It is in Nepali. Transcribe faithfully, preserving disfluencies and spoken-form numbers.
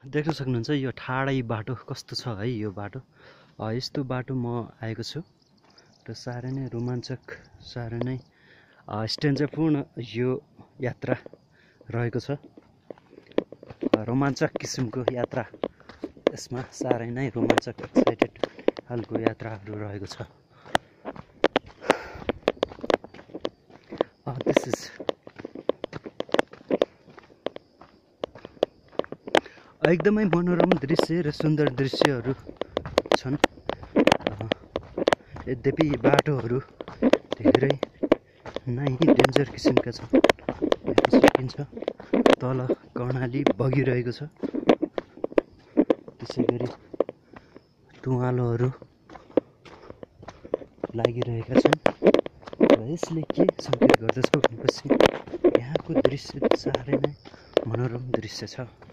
देख्न सक्नुहुन्छ यो ठाडै बाटो कस्तो छ है। यो बाटो यस्तो बाटो म आएको छु र साह्रै नै रोमाञ्चक, साह्रै नै स्टेन्जरपूर्ण यो यात्रा रहेको छ। रोमाञ्चक किसिमको यात्रा, यसमा साह्रै नै रोमाञ्चक एक्साइटेड खालको यात्राहरू रहेको छ। दिस इज एकदमै मनोरम दृश्य र सुन्दर दृश्यहरू छन्। यद्यपि बाटोहरू धेरै नै डेन्जर किसिमका छन्, हेर्न सकिन्छ। तल कर्णाली बगिरहेको छ, त्यसै गरी तुवालोहरू लागिरहेका छन् र यसले के सङ्केत गर्दछ भनेपछि यहाँको दृश्य साह्रै नै मनोरम दृश्य छ।